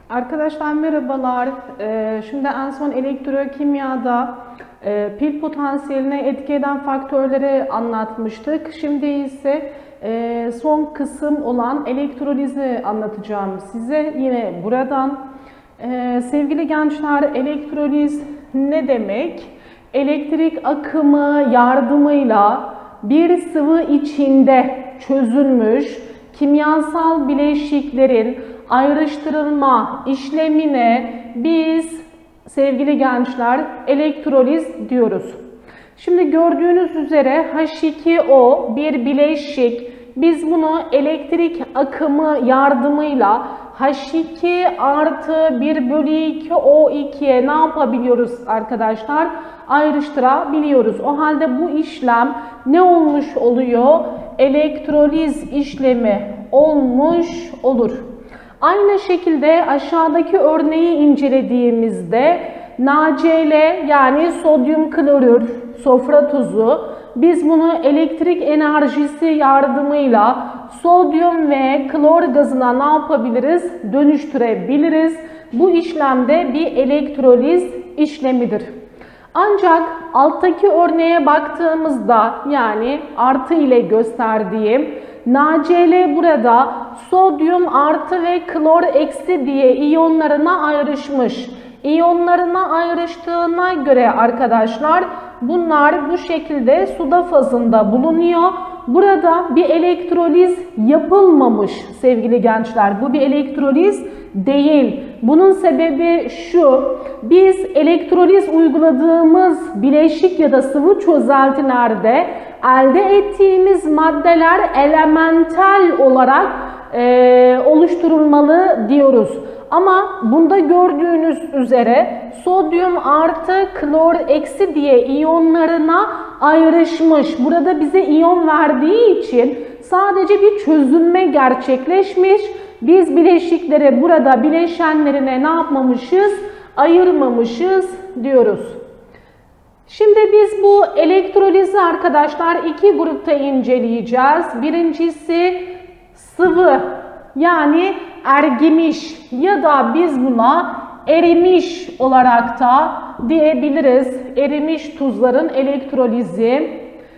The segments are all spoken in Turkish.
Arkadaşlar merhabalar. Şimdi en son elektrokimyada pil potansiyeline etki eden faktörleri anlatmıştık. Şimdi ise son kısım olan elektrolizi anlatacağım size yine buradan. Sevgili gençler, elektroliz ne demek? Elektrik akımı yardımıyla bir sıvı içinde çözülmüş kimyasal bileşiklerin ayrıştırılma işlemine biz sevgili gençler elektroliz diyoruz. Şimdi gördüğünüz üzere H2O bir bileşik. Biz bunu elektrik akımı yardımıyla H2 artı 1/2 O2'ye ne yapabiliyoruz arkadaşlar? Ayrıştırabiliyoruz. O halde bu işlem ne olmuş oluyor? Elektroliz işlemi olmuş olur. Aynı şekilde aşağıdaki örneği incelediğimizde NaCl yani sodyum klorür, sofra tuzu, biz bunu elektrik enerjisi yardımıyla sodyum ve klor gazına ne yapabiliriz? Dönüştürebiliriz. Bu işlemde bir elektroliz işlemidir. Ancak alttaki örneğe baktığımızda yani artı ile gösterdiğim NaCl burada sodyum artı ve klor eksi diye iyonlarına ayrışmış. İyonlarına ayrıştığına göre arkadaşlar bunlar bu şekilde suda fazında bulunuyor. Burada bir elektroliz yapılmamış sevgili gençler. Bu bir elektroliz değil. Bunun sebebi şu. Biz elektroliz uyguladığımız bileşik ya da sıvı çözeltilerde elde ettiğimiz maddeler elementel olarak oluşturulmalı diyoruz. Ama bunda gördüğünüz üzere sodyum artı klor eksi diye iyonlarına ayrışmış. Burada bize iyon verdiği için sadece bir çözünme gerçekleşmiş. Biz bileşikleri burada bileşenlerine ne yapmamışız? Ayırmamışız diyoruz. Şimdi biz bu elektrolizi arkadaşlar iki grupta inceleyeceğiz. Birincisi sıvı yani ergimiş ya da biz buna erimiş olarak da diyebiliriz. Erimiş tuzların elektrolizi.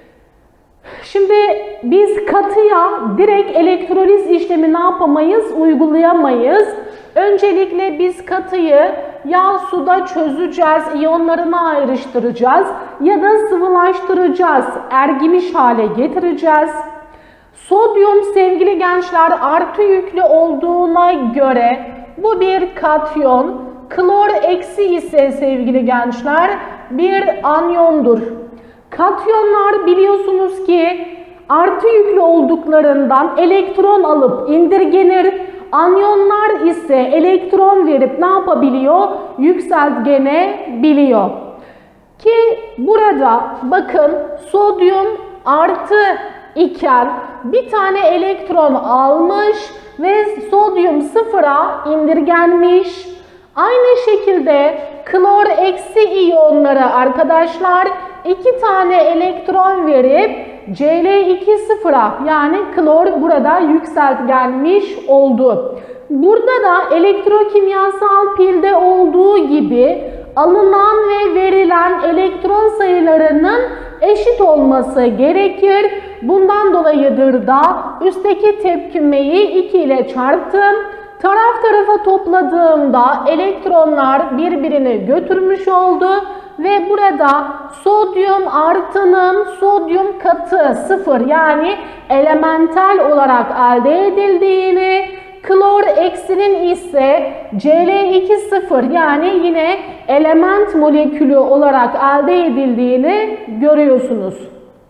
Şimdi biz katıya direkt elektroliz işlemi ne yapamayız? Uygulayamayız. Öncelikle biz katıyı ya suda çözeceğiz, iyonlarını ayrıştıracağız ya da sıvılaştıracağız, ergimiş hale getireceğiz. Sodyum sevgili gençler artı yüklü olduğuna göre bu bir katyon, klor eksi ise sevgili gençler bir anyondur. Katyonlar biliyorsunuz ki artı yüklü olduklarından elektron alıp indirgenir. Anyonlar ise elektron verip ne yapabiliyor? Yükseltgenebiliyor. Ki burada bakın sodyum artı iken bir tane elektron almış ve sodyum sıfıra indirgenmiş. Aynı şekilde klor eksi iyonları arkadaşlar iki tane elektron verip Cl2 sıfıra yani klor burada yükseltgenmiş oldu. Burada da elektrokimyasal pilde olduğu gibi alınan ve verilen elektron sayılarının eşit olması gerekir. Bundan dolayıdır da üstteki tepkimeyi 2 ile çarptım. Taraf tarafa topladığımda elektronlar birbirini götürmüş oldu ve burada sodyum artının sodyum katı 0 yani elementel olarak elde edildiğini, klor eksinin ise Cl2 0 yani yine element molekülü olarak elde edildiğini görüyorsunuz.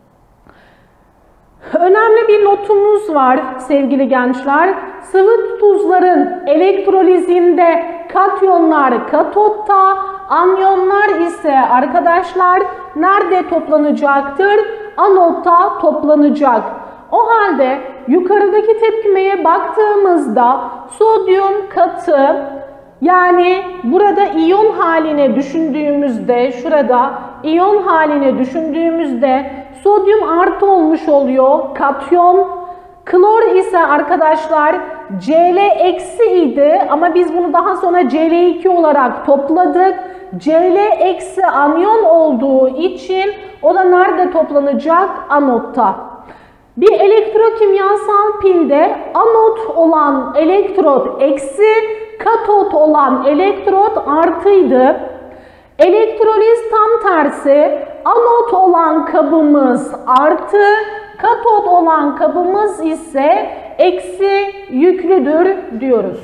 Önemli bir notumuz var sevgili gençler. Sıvı tuzların elektrolizinde katyonlar katotta, anyonlar ise arkadaşlar nerede toplanacaktır? Anotta toplanacak. O halde yukarıdaki tepkimeye baktığımızda sodyum katı yani burada iyon haline düşündüğümüzde şurada iyon haline düşündüğümüzde sodyum artı olmuş oluyor katyon. Klor ise arkadaşlar Cl eksi idi ama biz bunu daha sonra Cl2 olarak topladık. Cl eksi anyon olduğu için o da nerede toplanacak? Anotta. Bir elektrokimyasal pilde anot olan elektrot eksi, katot olan elektrot artıydı. Elektroliz tam tersi, anot olan kabımız artı, katot olan kabımız ise eksi yüklüdür diyoruz.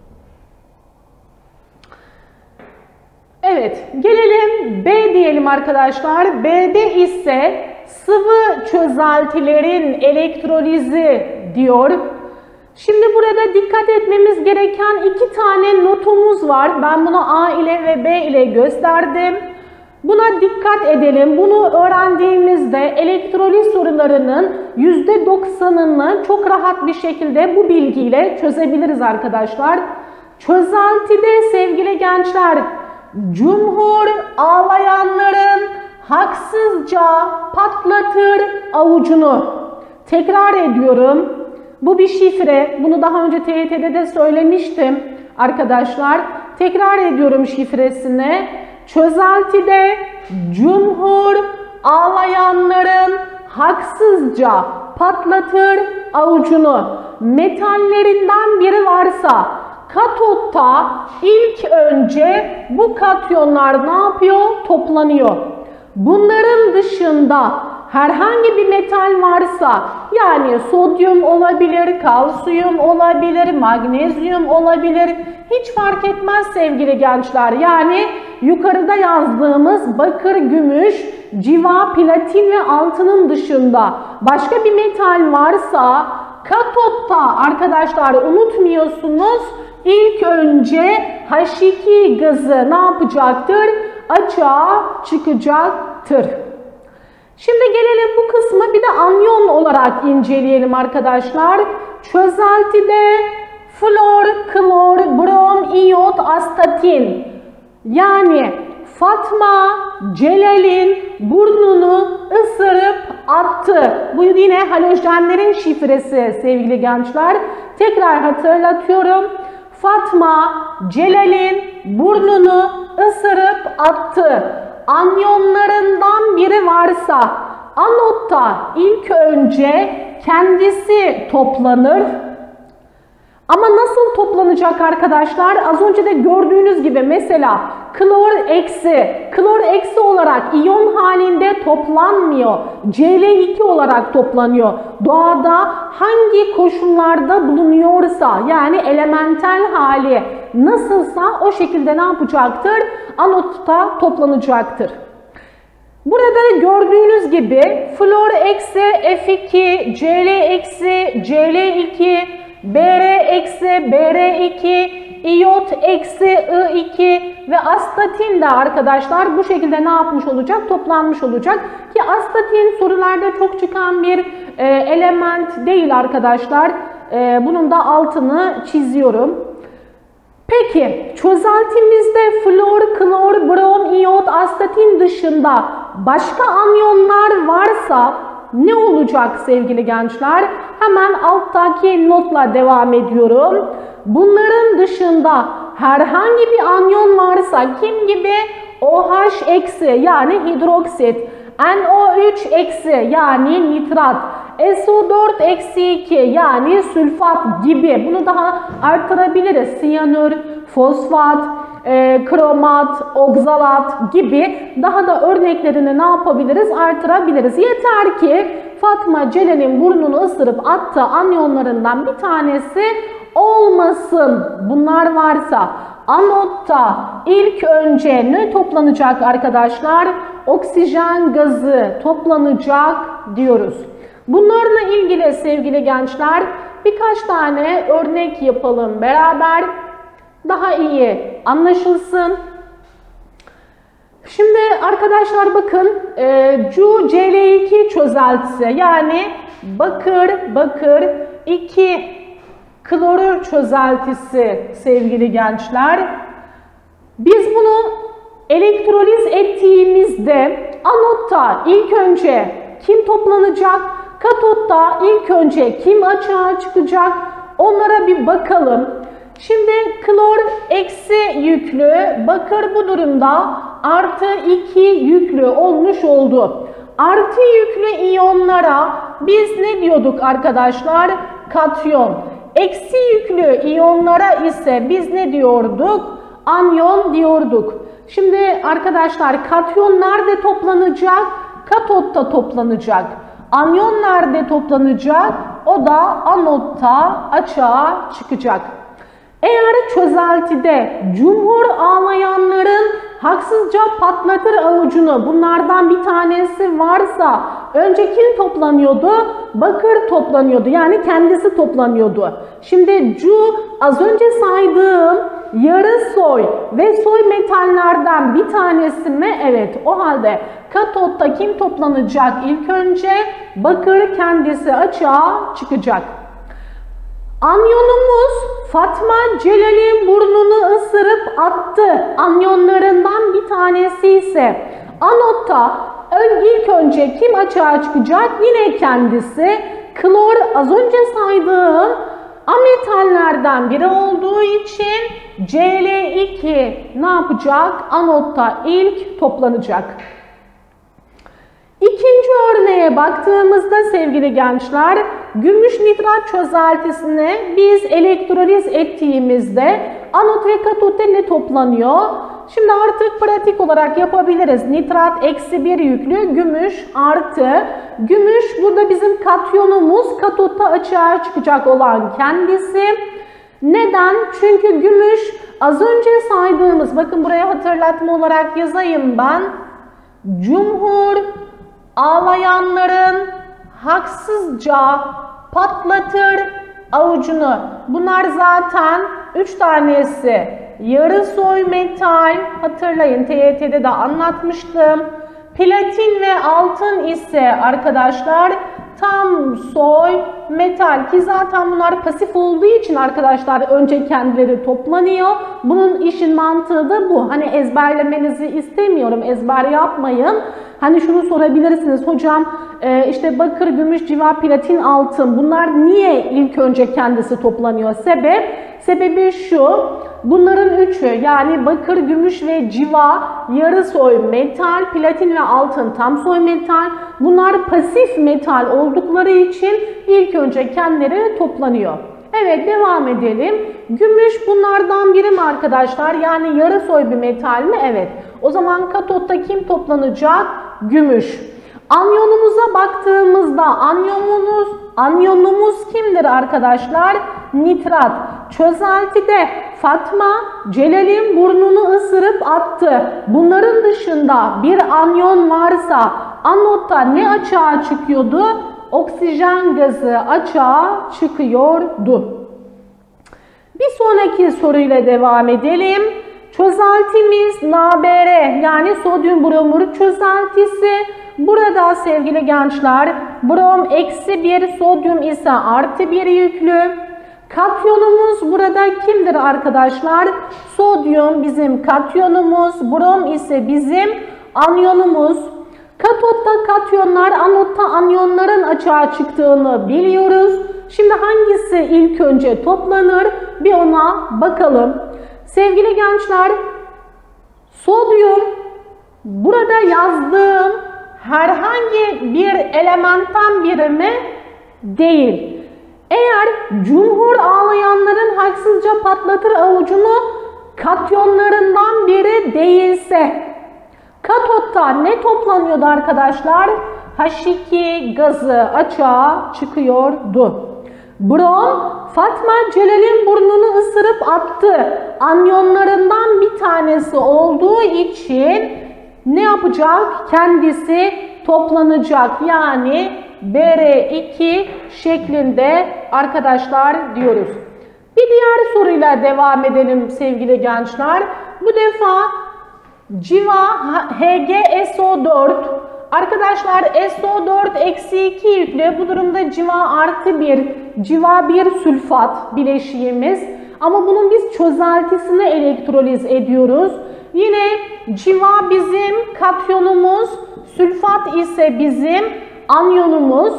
Evet, gelelim B diyelim arkadaşlar. B'de ise sıvı çözeltilerin elektrolizi diyor. Şimdi burada dikkat etmemiz gereken 2 tane notumuz var. Ben bunu A ile ve B ile gösterdim. Buna dikkat edelim. Bunu öğrendiğimizde elektroliz sorularının %90'ını çok rahat bir şekilde bu bilgiyle çözebiliriz arkadaşlar. Çözeltide sevgili gençler, cumhur ağlayanların haksızca patlatır avucunu. Tekrar ediyorum. Bu bir şifre. Bunu daha önce TYT'de de söylemiştim arkadaşlar. Tekrar ediyorum şifresini. Çözeltide cumhur ağlayanların haksızca patlatır avucunu. Metallerinden biri varsa katotta ilk önce bu katyonlar ne yapıyor? Toplanıyor. Bunların dışında herhangi bir metal varsa, yani sodyum olabilir, kalsiyum olabilir, magnezyum olabilir, hiç fark etmez sevgili gençler. Yani yukarıda yazdığımız bakır, gümüş, civa, platin ve altının dışında başka bir metal varsa katotta arkadaşlar unutmuyorsunuz, ilk önce H2 gazı ne yapacaktır? Açığa çıkacaktır. Şimdi gelelim bu kısmı bir de anyon olarak inceleyelim arkadaşlar. Çözeltide flor, klor, brom, iyot, astatin. Yani Fatma Celal'in burnunu ısırıp attı. Bu yine halojenlerin şifresi sevgili gençler. Tekrar hatırlatıyorum. Fatma Celal'in burnunu ısırıp attı. Anyonlarından biri varsa anotta ilk önce kendisi toplanır. Ama nasıl toplanacak arkadaşlar? Az önce de gördüğünüz gibi mesela klor eksi olarak iyon halinde toplanmıyor. Cl2 olarak toplanıyor. Doğada hangi koşullarda bulunuyorsa, yani elementel hali nasılsa o şekilde ne yapacaktır? Anotta toplanacaktır. Burada gördüğünüz gibi flor eksi F2, Cl eksi Cl2, Br eksi Br2, iyot eksi I2 ve astatin de arkadaşlar bu şekilde ne yapmış olacak? Toplanmış olacak. Ki astatin sorularda çok çıkan bir element değil arkadaşlar. Bunun da altını çiziyorum. Peki çözeltimizde flor, klor, brom, iyot, astatin dışında başka anyonlar varsa ne olacak sevgili gençler? Hemen alttaki notla devam ediyorum. Bunların dışında herhangi bir anyon varsa kim gibi? OH eksi yani hidroksit, NO3 eksi yani nitrat, SO4 eksi 2 yani sülfat gibi, bunu daha artırabiliriz. Siyanür, fosfat, kromat, oksalat gibi daha da örneklerini ne yapabiliriz? Artırabiliriz. Yeter ki Fatma Celal'in burnunu ısırıp attığı anyonlarından bir tanesi olmasın. Bunlar varsa anotta ilk önce ne toplanacak arkadaşlar? Oksijen gazı toplanacak diyoruz. Bunlarla ilgili sevgili gençler birkaç tane örnek yapalım beraber. Daha iyi anlaşılsın. Şimdi arkadaşlar bakın Cl2 çözeltisi yani bakır 2 klorür çözeltisi sevgili gençler. Biz bunu elektroliz ettiğimizde anotta ilk önce kim toplanacak? Katotta ilk önce kim açığa çıkacak? Onlara bir bakalım. Şimdi klor eksi yüklü, bakır bu durumda artı 2 yüklü olmuş oldu. Artı yüklü iyonlara biz ne diyorduk arkadaşlar? Katyon. Eksi yüklü iyonlara ise biz ne diyorduk? Anyon diyorduk. Şimdi arkadaşlar katyon nerede toplanacak? Katotta toplanacak. Anyon nerede toplanacak? O da anotta açığa çıkacak. Eğer çözeltide cumhur ağlayanların haksızca patlatır avucunu, bunlardan bir tanesi varsa önce kim toplanıyordu? Bakır toplanıyordu. Yani kendisi toplanıyordu. Şimdi Cu az önce saydığım yarı soy ve soy metallerden bir tanesi mi? Evet. O halde katotta kim toplanacak? İlk önce bakır kendisi açığa çıkacak. Anyonumuz Fatma Celal'in burnunu ısırıp attı. Anyonlarından bir tanesi ise anotta ilk önce kim açığa çıkacak? Yine kendisi. Klor az önce saydığım ametallerden biri olduğu için Cl2 ne yapacak? Anotta ilk toplanacak. İkinci örneğe baktığımızda sevgili gençler, gümüş nitrat çözeltisini biz elektroliz ettiğimizde anot ve katotta ne toplanıyor? Şimdi artık pratik olarak yapabiliriz. Nitrat eksi 1 yüklü, gümüş artı. Gümüş burada bizim katyonumuz, katotta açığa çıkacak olan kendisi. Neden? Çünkü gümüş az önce saydığımız, bakın buraya hatırlatma olarak yazayım ben. Cumhur ağlayanların haksızca patlatır avucunu. Bunlar zaten 3 tanesi yarı soy metal. Hatırlayın, TYT'de de anlatmıştım. Platin ve altın ise arkadaşlar tam soy metal, ki zaten bunlar pasif olduğu için arkadaşlar önce kendileri toplanıyor. Bunun işin mantığı da bu. Hani ezberlemenizi istemiyorum, ezber yapmayın. Hani şunu sorabilirsiniz, hocam işte bakır, gümüş, civa, platin, altın bunlar niye ilk önce kendisi toplanıyor? Sebebi şu, bunların üçü yani bakır, gümüş ve civa yarı soy metal, platin ve altın tam soy metal. Bunlar pasif metal oldukları için ilk önce kendileri toplanıyor. Evet, devam edelim. Gümüş bunlardan biri mi arkadaşlar? Yani yarı soy bir metal mi? Evet. O zaman katotta kim toplanacak? Gümüş. Anyonumuza baktığımızda anyonumuz kimdir arkadaşlar? Nitrat. Çözeltide Fatma Celal'in burnunu ısırıp attı. Bunların dışında bir anyon varsa anotta ne açığa çıkıyordu? Oksijen gazı açığa çıkıyordu. Bir sonraki soruyla devam edelim. Çözeltimiz NaBr yani sodyum bromür çözeltisi. Burada sevgili gençler brom eksi 1, sodyum ise artı 1 yüklü. Katyonumuz burada kimdir arkadaşlar? Sodyum bizim katyonumuz, brom ise bizim anyonumuz. Katotta katyonlar, anotta anyonların açığa çıktığını biliyoruz. Şimdi hangisi ilk önce toplanır? Bir ona bakalım. Sevgili gençler, sodyum burada yazdığım herhangi bir elementten biri mi? Değil. Eğer cumhur ağlayanların haksızca patlatır avucunu katyonlarından biri değilse, katotta ne toplanıyordu arkadaşlar? H2 gazı açığa çıkıyordu. Brom, Fatma Celal'in burnunu ısırıp attı. Anyonlarından bir tanesi olduğu için ne yapacak? Kendisi toplanacak. Yani Br2 şeklinde arkadaşlar diyoruz. Bir diğer soruyla devam edelim sevgili gençler. Bu defa civa HgSO4. Arkadaşlar SO4 eksi 2 yüklü, bu durumda civa artı 1, civa 1 sülfat bileşiğimiz. Ama bunun biz çözeltisini elektroliz ediyoruz. Yine civa bizim katyonumuz, sülfat ise bizim anyonumuz.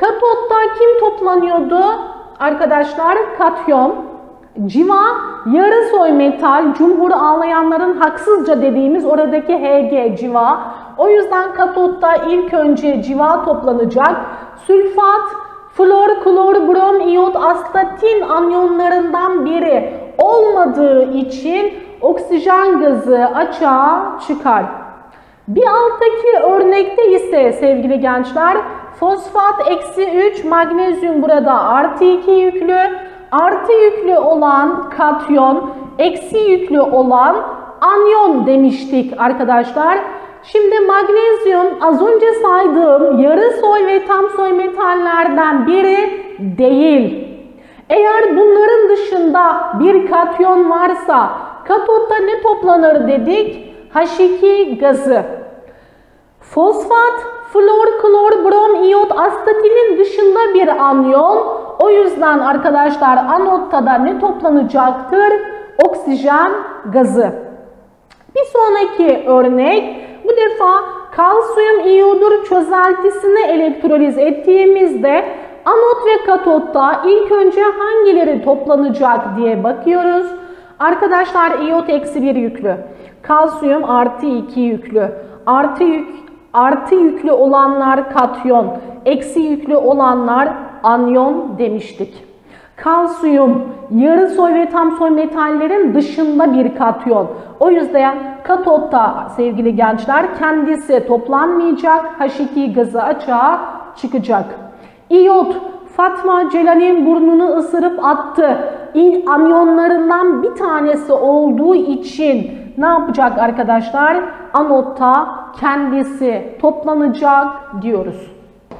Katotta kim toplanıyordu? Arkadaşlar katyon. Civa, yarısoy metal, cumhur ağlayanların haksızca dediğimiz oradaki Hg, civa. O yüzden katotta ilk önce civa toplanacak. Sülfat, flor, klor, brom, iyot, astatin anyonlarından biri olmadığı için oksijen gazı açığa çıkar. Bir alttaki örnekte ise sevgili gençler fosfat -3, magnezyum burada +2 yüklü. Artı yüklü olan katyon, eksi yüklü olan anyon demiştik arkadaşlar. Şimdi magnezyum az önce saydığım yarısoy ve tamsoy metallerden biri değil. Eğer bunların dışında bir katyon varsa katotta ne toplanır dedik? H2 gazı. Fosfat, flor, klor, brom, iyot, astatinin dışında bir anyon. O yüzden arkadaşlar anotta da ne toplanacaktır? Oksijen gazı. Bir sonraki örnek, bu defa kalsiyum iyodür çözeltisini elektroliz ettiğimizde anot ve katotta ilk önce hangileri toplanacak diye bakıyoruz. Arkadaşlar iyot -1 yüklü, kalsiyum +2 yüklü, artı yüklü olanlar katyon, eksi yüklü olanlar anyon demiştik. Kalsiyum yarısoy ve tamsoy metallerin dışında bir katyon. O yüzden katotta sevgili gençler kendisi toplanmayacak, H2 gazı açığa çıkacak. İyot, Fatma Celal'in burnunu ısırıp attı. Anyonlarından bir tanesi olduğu için ne yapacak arkadaşlar? Anotta kendisi toplanacak diyoruz.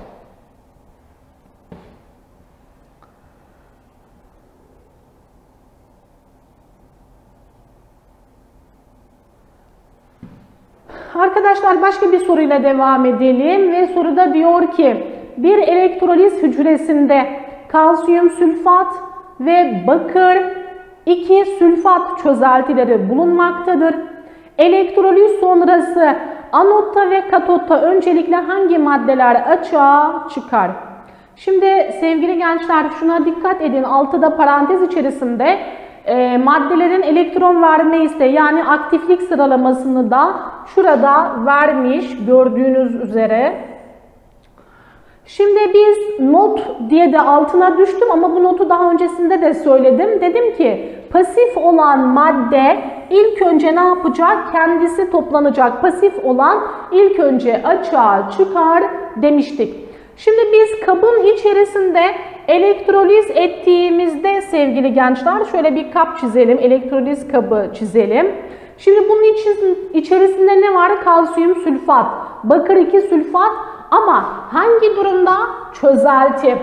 Arkadaşlar başka bir soruyla devam edelim ve soruda diyor ki bir elektroliz hücresinde kalsiyum sülfat ve bakır 2 sülfat çözeltileri bulunmaktadır. Elektroliz sonrası anotta ve katotta öncelikle hangi maddeler açığa çıkar? Şimdi sevgili gençler şuna dikkat edin, altıda parantez içerisinde maddelerin elektron verme isteği yani aktiflik sıralamasını da şurada vermiş gördüğünüz üzere. Şimdi biz not diye de altına düştüm ama bu notu daha öncesinde de söyledim. Dedim ki pasif olan madde ilk önce ne yapacak? Kendisi toplanacak. Pasif olan ilk önce açığa çıkar demiştik. Şimdi biz kabın içerisinde elektroliz ettiğimizde sevgili gençler şöyle bir kap çizelim. Elektroliz kabı çizelim. Şimdi bunun içerisinde ne var? Kalsiyum sülfat, bakır 2 sülfat ama hangi durumda? Çözelti.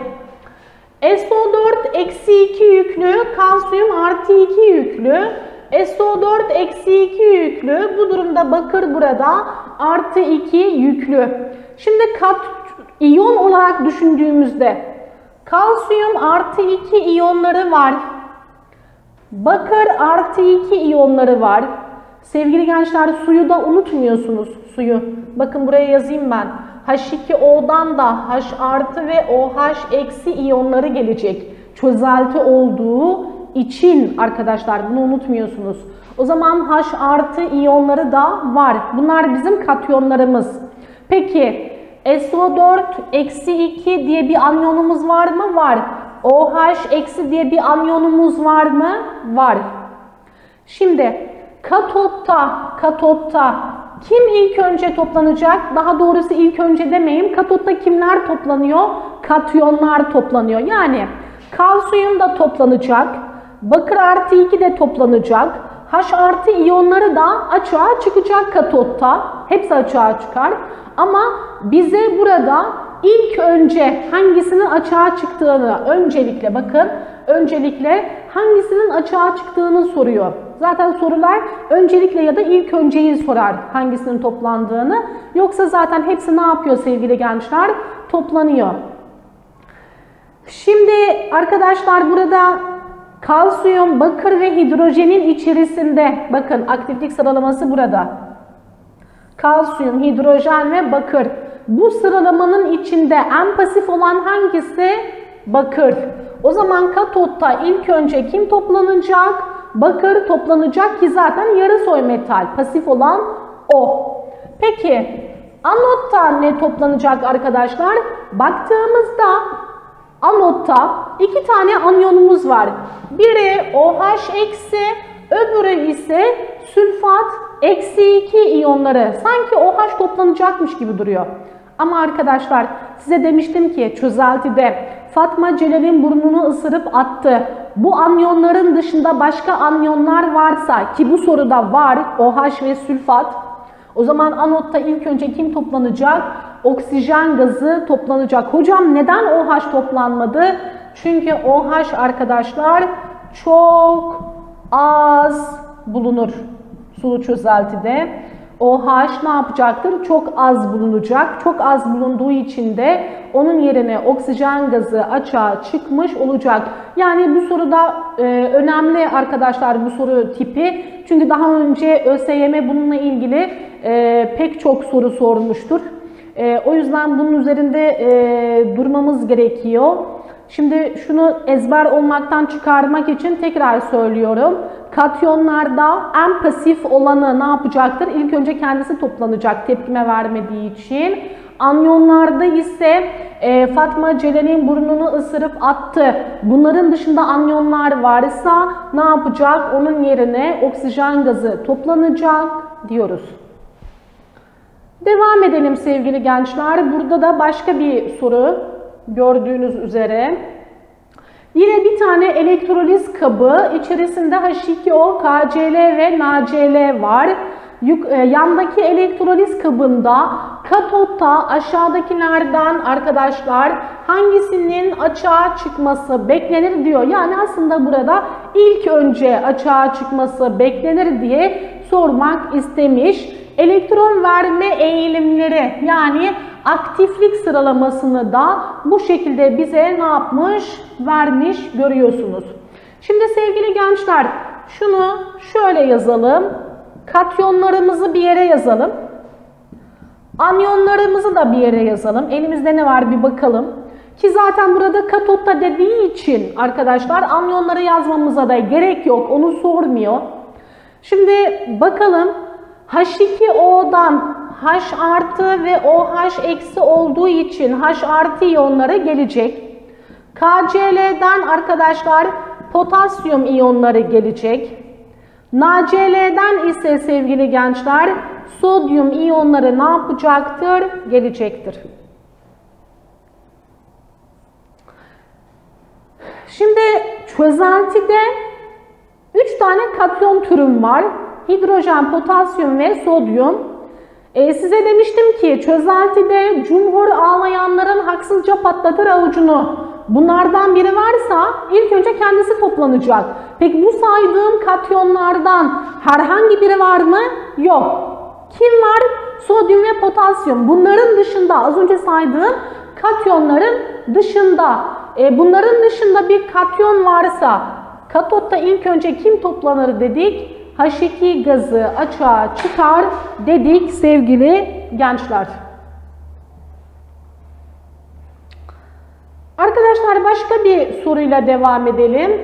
SO4-2 yüklü, kalsiyum +2 yüklü, SO4-2 yüklü. Bu durumda bakır burada +2 yüklü. Şimdi iyon olarak düşündüğümüzde kalsiyum +2 iyonları var. Bakır +2 iyonları var. Sevgili gençler suyu da unutmuyorsunuz. Suyu. Bakın buraya yazayım ben. H2O'dan da H+ ve OH- iyonları gelecek. Çözelti olduğu için arkadaşlar bunu unutmuyorsunuz. O zaman H+ iyonları da var. Bunlar bizim katyonlarımız. Peki SO4-2 diye bir anyonumuz var mı? Var. OH- diye bir anyonumuz var mı? Var. Şimdi katotta kim ilk önce toplanacak? Daha doğrusu ilk önce demeyeyim. Katotta kimler toplanıyor? Katyonlar toplanıyor. Yani kalsiyum da toplanacak. Bakır +2 de toplanacak. H+ iyonları da açığa çıkacak katotta. Hepsi açığa çıkar. Ama bize burada ilk önce hangisinin açığa çıktığını öncelikle bakın. Öncelikle hangisinin açığa çıktığını soruyor. Zaten sorular öncelikle ya da ilk önceyi sorar hangisinin toplandığını. Yoksa zaten hepsi ne yapıyor sevgili gençler? Toplanıyor. Şimdi arkadaşlar burada kalsiyum, bakır ve hidrojenin içerisinde bakın aktiflik sıralaması burada. Kalsiyum, hidrojen ve bakır. Bu sıralamanın içinde en pasif olan hangisi? Bakır. O zaman katotta ilk önce kim toplanacak? Bakır toplanacak ki zaten yarısoy metal. Pasif olan o. Peki anotta ne toplanacak arkadaşlar? Baktığımızda anotta 2 tane anyonumuz var. Biri OH eksi, öbürü ise sülfat eksi 2 iyonları. Sanki OH toplanacakmış gibi duruyor. Ama arkadaşlar size demiştim ki çözeltide Fatma Celal'in burnunu ısırıp attı. Bu anyonların dışında başka anyonlar varsa, ki bu soruda var OH ve sülfat, o zaman anotta ilk önce kim toplanacak? Oksijen gazı toplanacak. Hocam neden OH toplanmadı? Çünkü OH arkadaşlar çok az bulunur sulu çözeltide. OH ne yapacaktır? Çok az bulunacak. Çok az bulunduğu için de onun yerine oksijen gazı açığa çıkmış olacak. Yani bu soruda önemli arkadaşlar bu soru tipi. Çünkü daha önce ÖSYM bununla ilgili pek çok soru sormuştur. O yüzden bunun üzerinde durmamız gerekiyor. Şimdi şunu ezber olmaktan çıkarmak için tekrar söylüyorum. Katyonlarda en pasif olanı ne yapacaktır? İlk önce kendisi toplanacak tepkime vermediği için. Anyonlarda ise Fatma Celal'in burnunu ısırıp attı. Bunların dışında anyonlar varsa ne yapacak? Onun yerine oksijen gazı toplanacak diyoruz. Devam edelim sevgili gençler. Burada da başka bir soru gördüğünüz üzere. Yine bir tane elektroliz kabı, içerisinde H2O, KCl ve NaCl var. Yandaki elektroliz kabında katotta aşağıdakilerden arkadaşlar hangisinin açığa çıkması beklenir diyor. Yani aslında burada ilk önce açığa çıkması beklenir diye sormak istemiş. Elektron verme eğilimleri yani aktiflik sıralamasını da bu şekilde bize ne yapmış? Vermiş görüyorsunuz. Şimdi sevgili gençler şunu şöyle yazalım. Katyonlarımızı bir yere yazalım. Anyonlarımızı da bir yere yazalım. Elimizde ne var bir bakalım. Ki zaten burada katotta dediği için arkadaşlar anyonları yazmamıza da gerek yok. Onu sormuyor. Şimdi bakalım H2O'dan H artı ve OH eksi olduğu için H artı iyonları gelecek. KCl'den arkadaşlar potasyum iyonları gelecek. NaCl'den ise sevgili gençler sodyum iyonları ne yapacaktır? Gelecektir. Şimdi çözeltide 3 tane katyon türüm var. Hidrojen, potasyum ve sodyum. Size demiştim ki çözeltide cumhur ağlayanların haksızca patlatır avucunu. Bunlardan biri varsa ilk önce kendisi toplanacak. Peki bu saydığım katyonlardan herhangi biri var mı? Yok. Kim var? Sodyum ve potasyum. Bunların dışında az önce saydığım katyonların dışında. Bunların dışında bir katyon varsa katotta ilk önce kim toplanır dedik? H2 gazı açığa çıkar dedik sevgili gençler. Arkadaşlar başka bir soruyla devam edelim.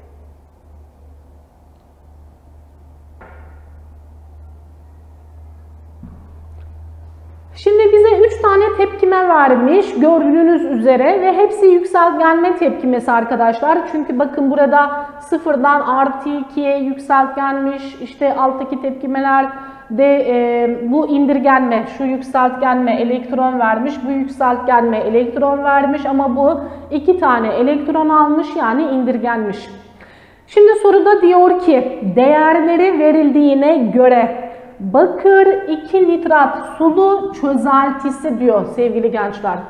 Şimdi bize 3 tane tepkime vermiş gördüğünüz üzere ve hepsi yükseltgenme tepkimesi arkadaşlar. Çünkü bakın burada sıfırdan artı 2'ye yükseltgenmiş, işte alttaki tepkimeler de bu indirgenme, şu yükseltgenme elektron vermiş, bu yükseltgenme elektron vermiş ama bu 2 tane elektron almış yani indirgenmiş. Şimdi soruda diyor ki değerleri verildiğine göre bakır 2 nitrat sulu çözeltisi diyor sevgili gençler.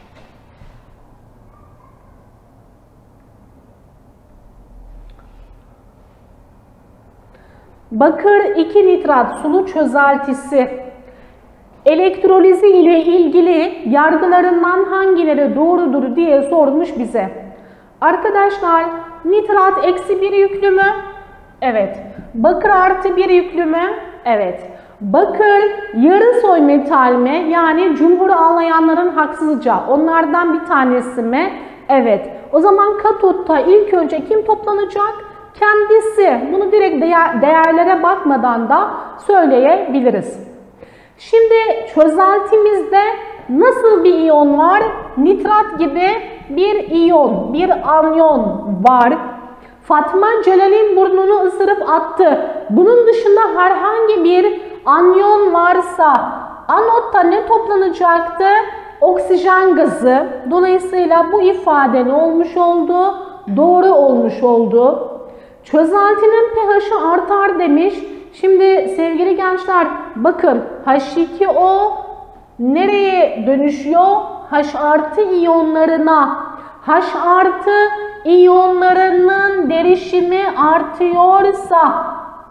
Bakır 2 nitrat sulu çözeltisi elektrolizi ile ilgili yargılarından hangileri doğrudur diye sormuş bize. Arkadaşlar nitrat eksi 1 yüklü mü? Evet. Bakır artı 1 yüklü mü? Evet. Bakır yarı soy metal mi? Yani cumhuru anlayanların haksızca onlardan bir tanesi mi? Evet. O zaman katotta ilk önce kim toplanacak? Kendisi. Bunu direkt değerlere bakmadan da söyleyebiliriz. Şimdi çözeltimizde nasıl bir iyon var? Nitrat gibi bir iyon, bir anyon var. Fatma Celal'in burnunu ısırıp attı. Bunun dışında herhangi bir anyon varsa anotta ne toplanacaktı? Oksijen gazı. Dolayısıyla bu ifade ne olmuş oldu? Doğru olmuş oldu. Çözeltinin pH'i artar demiş. Şimdi sevgili gençler bakın H2O nereye dönüşüyor? H artı iyonlarına. H artı iyonlarının derişimi artıyorsa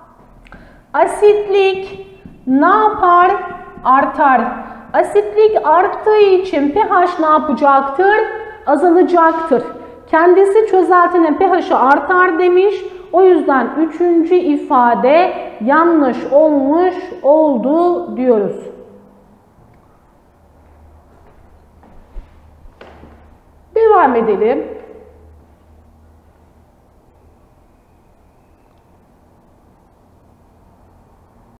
asitlik ne yapar? Artar. Asitlik arttığı için pH ne yapacaktır? Azalacaktır. Kendisi çözeltinin pH'i artar demiş. O yüzden üçüncü ifade yanlış olmuş oldu diyoruz. Devam edelim.